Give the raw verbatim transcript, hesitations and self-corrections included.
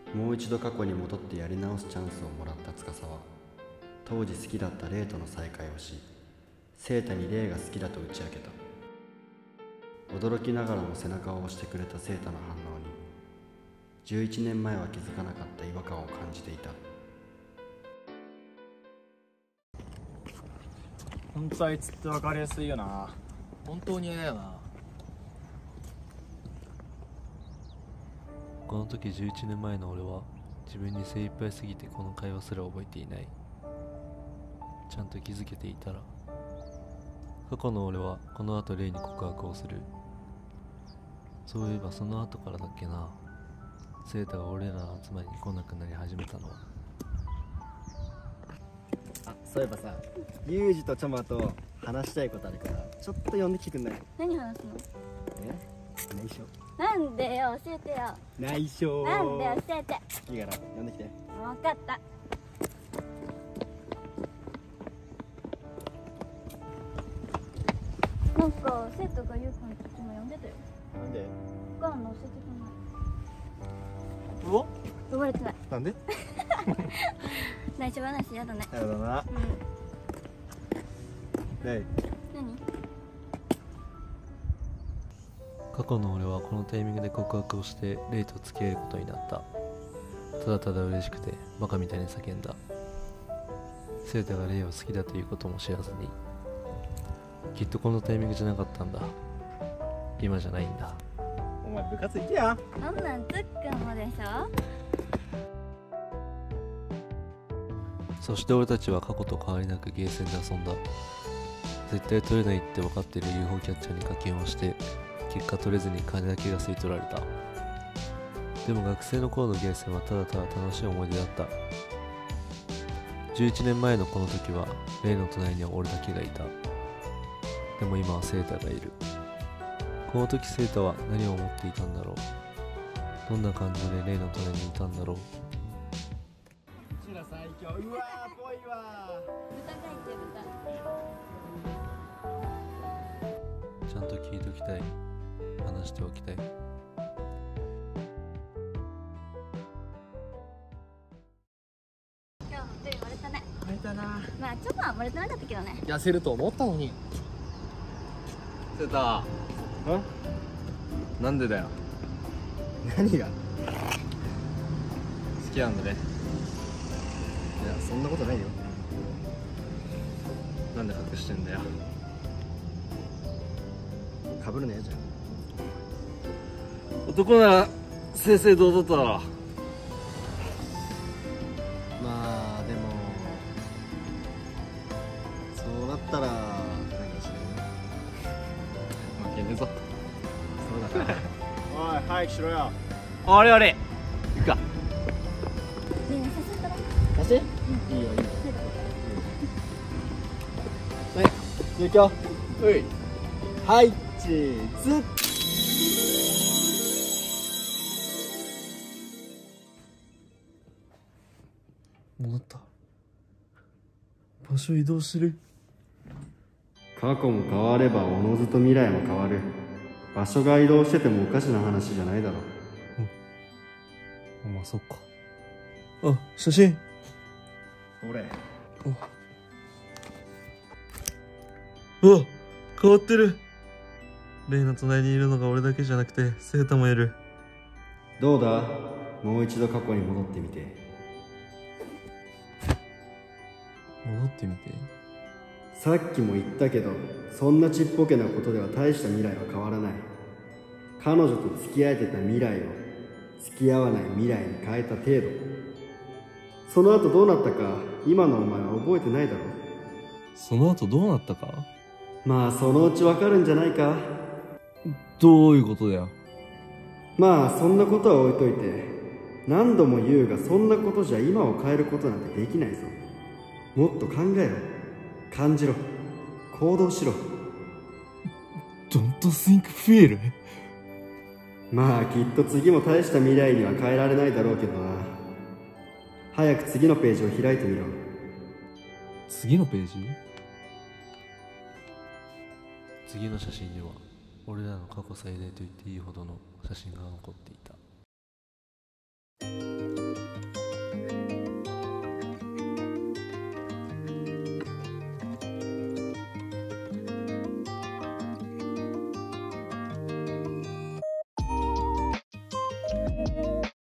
もう一度過去に戻ってやり直すチャンスをもらった司は、当時好きだったレイとの再会をし、セータにレイが好きだと打ち明けた。驚きながらも背中を押してくれたセータの反応に、じゅういちねんまえは気づかなかった違和感を感じていた。 ほんとあいつって分かりやすいよな。 本当に嫌やな。 この時じゅういちねんまえの俺は自分に精一杯すぎてこの会話すら覚えていない。ちゃんと気づけていたら、過去の俺はこの後レイに告白をする。そういえばその後からだっけな、セータが俺らの集まりに来なくなり始めたのは。 あ、そういえばさ、ユージとチョマと話したいことあるからちょっと呼んできてくんない？ 何話すの？ え？内緒。 なんでよ、教えてよ。 内緒。 なんで教えて。 いいから呼んできて。 分かった。なんか生徒がゆうくんときも呼んでたよ。 なんで？ 他の教えてくんない。 うわ？ 呼ばれてない。 なんで？ 内緒話やだね。 やだな。 うん。 レイ。 何？ 過去の俺はこのタイミングで告白をしてレイと付き合うことになった。ただただ嬉しくてバカみたいに叫んだ。セータがレイを好きだということも知らずに、きっとこのタイミングじゃなかったんだ。今じゃないんだ。 お前部活行けや。 そんなんつっくんもでしょ。 そして俺たちは過去と変わりなくゲーセンで遊んだ。絶対取れないって分かってる ユーフォー キャッチャーに課金をして、結果取れずに金だけが吸い取られた。でも学生の頃のゲーセンはただただ楽しい思い出だった。じゅういちねんまえのこの時はレイの隣には俺だけがいた。でも今はセータがいる。この時セータは何を思っていたんだろう。どんな感じでレイの隣にいたんだろう。 うちら最強。うわーぽいわ豚書いて豚。 ちゃんと聞いときたい。話しておきたい。 今日もプリ割れたね。 ー。いたな。 まあちょっとは割れてなかったけどね。 痩せると思ったのに。セータん？ なんでだよ。 何が？ 好きなんだね。 いや、そんなことないよ。 なんで隠してんだよ。 かぶるねじゃ男なら正々堂々とだろ。 あ。まあでもそうなったら何かしら負けねえぞ。 そうだな。おい、早くしろよ。 あれあれ行くか。 ねえねえ、写真撮ろう。 写真？いいよいいよ。はい、ゆうきょ。 うい。 はいチーズ。 戻った。場所移動してる。 過去も変わればおのずと未来も変わる。場所が移動しててもおかしな話じゃないだろ。 うん、まあそっか。あ、写真。 俺。 うわ、変わってる。レイの隣にいるのが俺だけじゃなくてセータもいる。 どうだ？もう一度過去に戻ってみて。 戻ってみて。 さっきも言ったけど、そんなちっぽけなことでは大した未来は変わらない。彼女と付き合えてた未来を付き合わない未来に変えた程度。その後どうなったか今のお前は覚えてないだろ。 その後どうなったか？ まあそのうちわかるんじゃないか。 どういうことだよ。 まあそんなことは置いといて、何度も言うがそんなことじゃ今を変えることなんてできないぞ。もっと考えろ、感じろ、行動しろ。 Don't think feel。 まあきっと次も大した未来には変えられないだろうけどな。早く次のページを開いてみろ。 次のページ？次の写真には俺らの過去最大と言っていいほどの写真が残っていた。